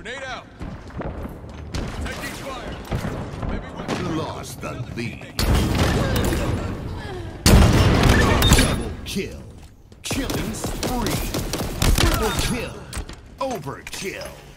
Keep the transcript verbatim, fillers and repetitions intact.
Grenade out. Taking fire. Maybe we're... Lost the lead. Double kill. Killing spree. Triple kill. Overkill.